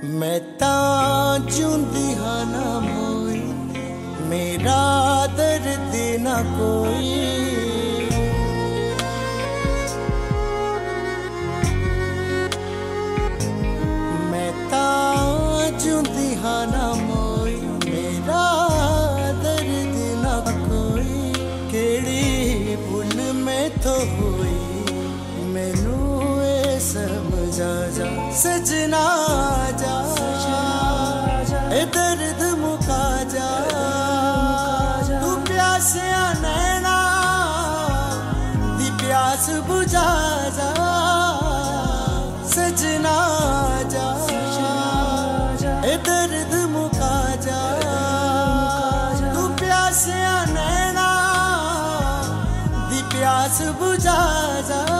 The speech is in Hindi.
मैं तां चूंदी हाँ ना मोई, मेरा दर्द ना कोई। मैं तां चूंदी हाँ ना मोई, मेरा दर्द ना कोई। केड़ी भुल में तो होई, मैनू ए समझा जा सजना जा, ए दर्द मुका जा। तू प्यासिया नैना दी प्यास बुझा जा, सजना जा, ए दर्द मुका जा। तू प्यासिया नैना दी प्यास बुझा जा।